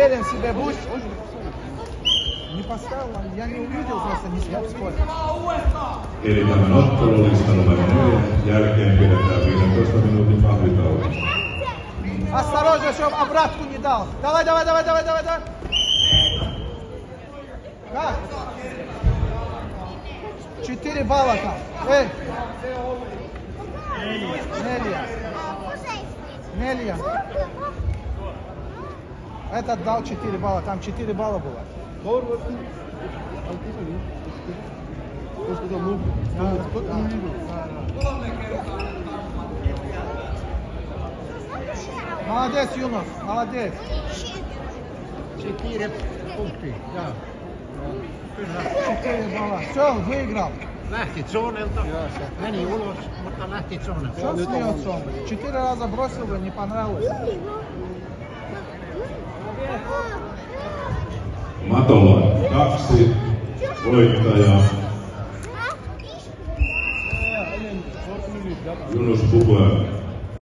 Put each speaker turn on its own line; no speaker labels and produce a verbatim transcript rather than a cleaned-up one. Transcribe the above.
Уверен в себе будь. Не поставил, я не увидел, просто не смог сколько.
Eli tämän ottelulistan numero neljä jälkeen pidetään viidentoista minuutin kahvitauko.
Осторожно, чтобы обратку не дал. Давай, давай, давай, давай, давай, давай. Как? Четыре балла там. Эй. Нелия. Нелия. Этот дал четыре балла, там четыре балла было. Молодец, Юнус, молодец.
Четыре пункты, да.
Четыре балла. Все, выиграл.
Lähti zonelta, meni ulos, mutta lähti zonelta.
Что смеется он? Четыре раза бросил бы, не понравилось.
Matolla kaksi voittajaa. Yunus Pupua.